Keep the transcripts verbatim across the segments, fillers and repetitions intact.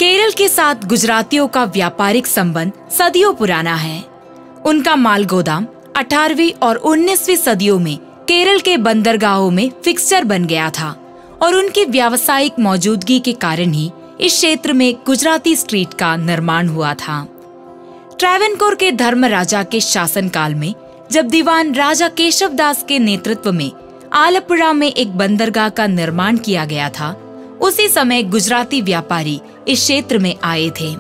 केरल के साथ गुजरातियों का व्यापारिक संबंध सदियों पुराना है। उनका माल गोदाम अठारहवीं और उन्नीसवीं सदियों में केरल के बंदरगाहों में फिक्सचर बन गया था और उनकी व्यावसायिक मौजूदगी के कारण ही इस क्षेत्र में गुजराती स्ट्रीट का निर्माण हुआ था। ट्रैवनकोर के धर्म राजा के शासनकाल में जब दीवान राजा केशव दास के नेतृत्व में आलपुरा में एक बंदरगाह का निर्माण किया गया था, उसी समय गुजराती व्यापारी इस क्षेत्र में आए थे।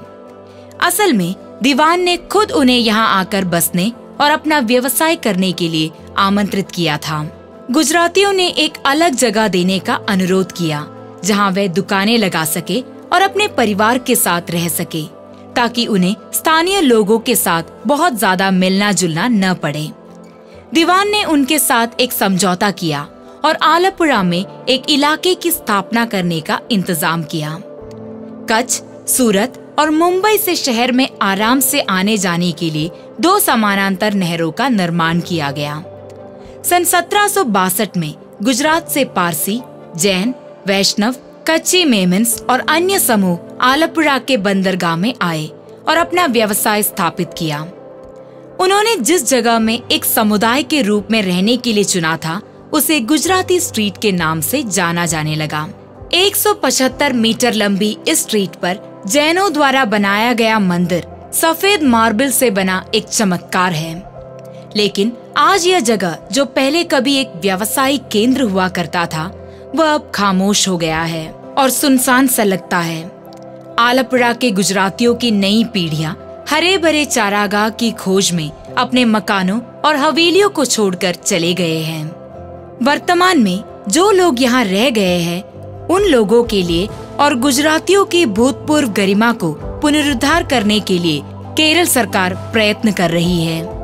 असल में दीवान ने खुद उन्हें यहाँ आकर बसने और अपना व्यवसाय करने के लिए आमंत्रित किया था। गुजरातियों ने एक अलग जगह देने का अनुरोध किया जहाँ वे दुकानें लगा सके और अपने परिवार के साथ रह सके, ताकि उन्हें स्थानीय लोगों के साथ बहुत ज्यादा मिलना जुलना न पड़े। दीवान ने उनके साथ एक समझौता किया और आलपुरा में एक इलाके की स्थापना करने का इंतजाम किया। कच्छ, सूरत और मुंबई से शहर में आराम से आने जाने के लिए दो समानांतर नहरों का निर्माण किया गया। सन सत्रह सौ बासठ में गुजरात से पारसी, जैन, वैष्णव, कच्ची मेमन्स और अन्य समूह आलपुरा के बंदरगाह में आए और अपना व्यवसाय स्थापित किया। उन्होंने जिस जगह में एक समुदाय के रूप में रहने के लिए चुना था, उसे गुजराती स्ट्रीट के नाम से जाना जाने लगा। एक सौ पचहत्तर मीटर लंबी इस स्ट्रीट पर जैनों द्वारा बनाया गया मंदिर सफेद मार्बल से बना एक चमत्कार है। लेकिन आज यह जगह, जो पहले कभी एक व्यावसायिक केंद्र हुआ करता था, वह अब खामोश हो गया है और सुनसान सा लगता है। आलपुरा के गुजरातियों की नई पीढ़ियां हरे भरे चारागाह की खोज में अपने मकानों और हवेलियों को छोड़कर चले गए हैं। वर्तमान में जो लोग यहाँ रह गए हैं, उन लोगों के लिए और गुजरातियों की भूतपूर्व गरिमा को पुनरुद्धार करने के लिए केरल सरकार प्रयत्न कर रही है।